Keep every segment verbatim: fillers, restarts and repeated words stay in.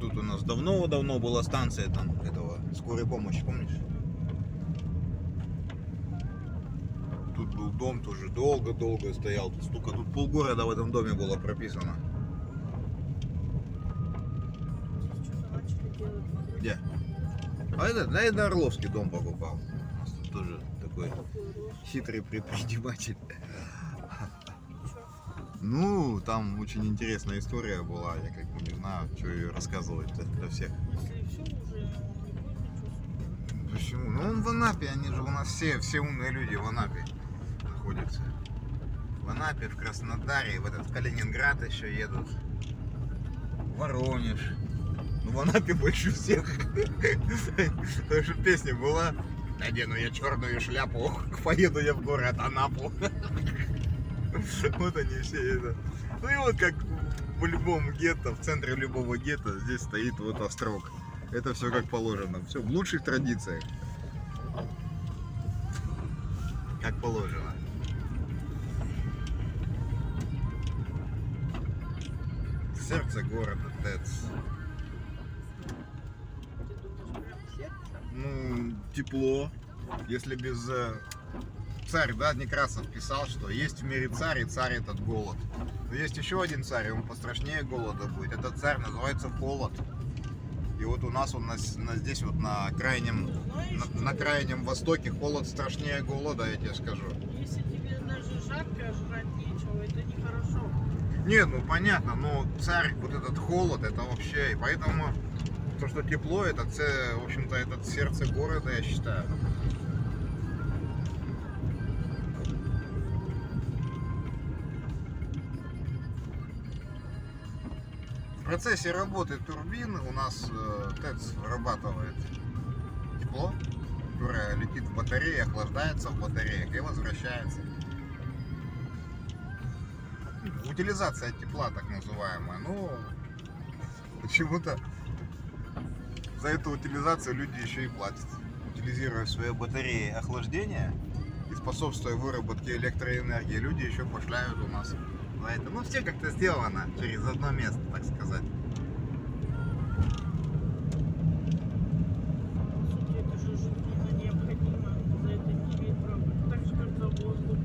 тут у нас давно-давно была станция там этого скорой помощи, помнишь? Тут был дом, тоже долго-долго стоял. Столько тут полгорода в этом доме было прописано. Где? А это, да, это Орловский дом покупал. У нас тут тоже такой хитрый предприниматель. Ну, там очень интересная история была. Я как бы не знаю, что ее рассказывать для всех. Почему? Ну, он в Анапе, они же у нас все, все умные люди в Анапе находятся. В Анапе, в Краснодаре, в этот в Калининград еще едут. В Воронеж. Ну, в Анапе больше всех. Потому что песня была: надену я черную шляпу, поеду я в город Анапу. Вот они все это. Ну и вот как в любом гетто, в центре любого гетто здесь стоит вот острог. Это все как положено. Все в лучших традициях. Как положено. Сердце города ТЭЦ. Ну, тепло. Если без... Царь, да, Некрасов писал, что есть в мире царь, и царь этот голод. Но есть еще один царь, он пострашнее голода будет. Этот царь называется холод. И вот у нас он на, на, здесь вот на крайнем, на, на крайнем востоке холод страшнее голода, я тебе скажу. Если тебе даже жарко, а жрать нечего, это нехорошо. Нет, ну понятно, но царь, вот этот холод, это вообще, и поэтому то, что тепло, это, в общем-то, это сердце города, я считаю. В процессе работы турбин у нас э, ТЭЦ вырабатывает тепло, которое летит в батарее, охлаждается в батареях и возвращается. Утилизация тепла, так называемая. Ну, почему-то за эту утилизацию люди еще и платят. Утилизируя свои батареи охлаждения и способствуя выработке электроэнергии, люди еще пошляют у нас. Ну, все как-то сделано через одно место, так сказать. Это же жизненно необходимо. За это не имеет права. Так же, как за воздух.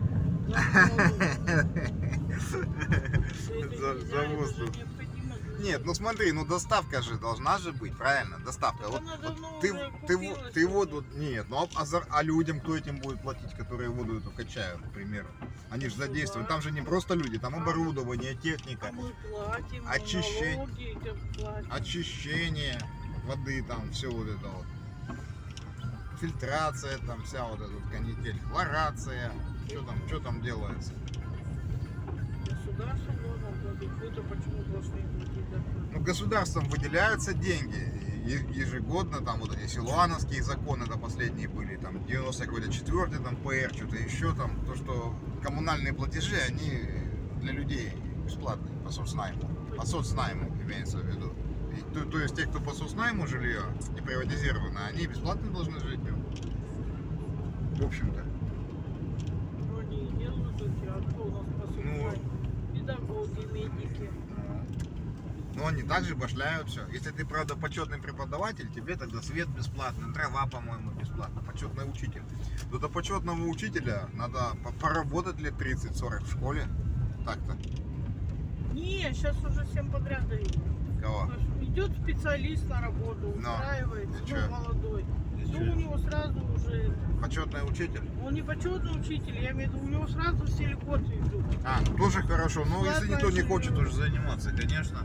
За, за воздух. Нет, ну смотри, ну доставка же должна же быть, правильно? Доставка. Вот, вот ты, ты, ты воду... Нет, ну а, а людям кто этим будет платить, которые воду эту качают, к примеру? Они же задействованы. Там же не просто люди, там оборудование, техника, очищение, очищение воды, там все вот это вот. Фильтрация, там вся вот эта вот канитель, хлорация. Что там, что там делается? Государство должно платить, вы-то почему должны платить? Ну, государством выделяются деньги ежегодно, там вот эти силуановские законы, это последние были, там девяносто четвёртый, там ПР, что-то еще там, то, что коммунальные платежи, они для людей бесплатные по соцнайму, по соцнайму имеется в виду. И, то, то есть те, кто по соцнайму жилье не приватизировано, они бесплатно должны жить. В общем-то. Вроде и делают эти, а кто у нас по соцнайму? Педагоги, медики. Но они также башляют все. Если ты, правда, почетный преподаватель, тебе тогда свет бесплатный, трава, по-моему, бесплатно, почетный учитель. Но до почетного учителя надо поработать лет тридцать-сорок в школе. Так-то. Не, сейчас уже всем подряд дают. Кого? Идет специалист на работу, устраивается, ну, молодой. Ну, у него сразу уже... Почетный учитель? Он не почетный учитель, я имею в виду, у него сразу все льготы идут. А, тоже хорошо. Но если никто не хочет уже заниматься, конечно.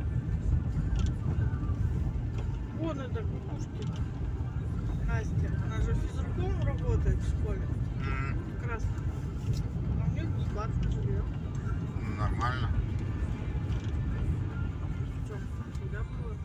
Вон это Кукушкина Настя, она же физруком работает в школе. Mm-hmm. Как раз. А у нее бесплатно живет. Нормально. Что, всегда было?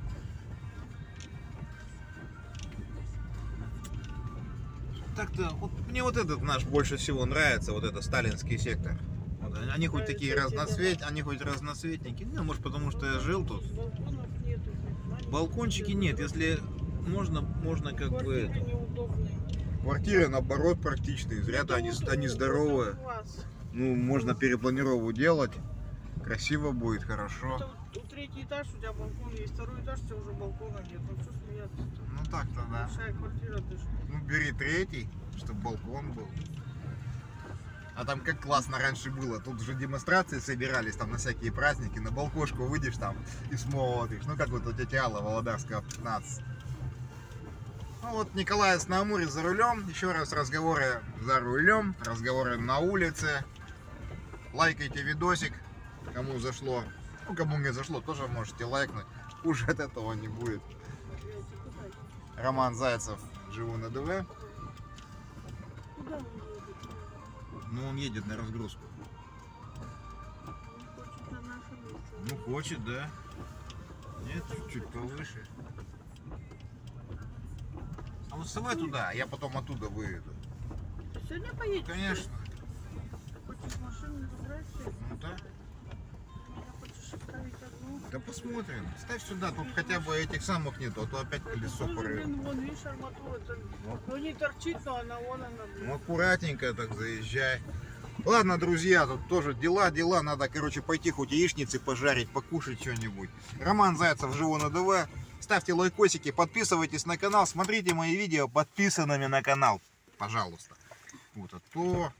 Так-то, вот мне вот этот наш больше всего нравится, вот это сталинский сектор. Вот, они хоть такие разноцвет, они хоть разноцветники. Ну, может, потому что я жил тут. Балкончики нет, если можно, можно как бы... Неудобные. Квартиры, наоборот, практичные. Зря-то они, они здоровые. Ну, можно перепланировку делать. Красиво будет, хорошо. Это третий этаж, у тебя балкон есть, второй этаж, у тебя уже балкона нет. Ну что смеяться? Ну так-то да. Большая квартира даже. Ну бери третий, чтобы балкон был. А там как классно раньше было. Тут же демонстрации собирались там на всякие праздники. На балкошку выйдешь там и смотришь. Ну как вот у тети Алла Володарского пятнадцать. Ну вот Николаевск на Амуре за рулем. Еще раз разговоры за рулем. Разговоры на улице. Лайкайте видосик. Кому зашло. Ну кому не зашло, тоже можете лайкнуть. Хуже от этого не будет. Роман Зайцев. Живу на ДВ. Куда он едет? Ну он едет на разгрузку. Он хочет на нашем месте. Ну хочет, да. Нет, чуть-чуть повыше. А вот вставай туда, я потом оттуда выйду. Ты сегодня поедешь? Конечно. Ты хочешь машину забрать? Ну да. Меня хочешь оставить одну? Да посмотрим. Ставь сюда, тут хотя бы этих самых нету, а то опять колесо Тоже, порвет. блин, вон, видишь, арматура там. Ну не торчит, но она вон она, блин. Ну аккуратненько так заезжай. Ладно, друзья, тут тоже дела, дела. Надо, короче, пойти хоть яичницы пожарить, покушать что-нибудь. Роман Зайцев, живу на ДВ. Ставьте лайкосики, подписывайтесь на канал, смотрите мои видео подписанными на канал. Пожалуйста. Вот, а то...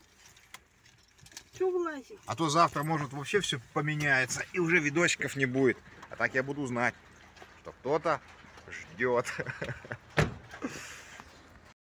Че влазить? А то завтра, может, вообще все поменяется и уже видосиков не будет. А так я буду знать, что кто-то ждет.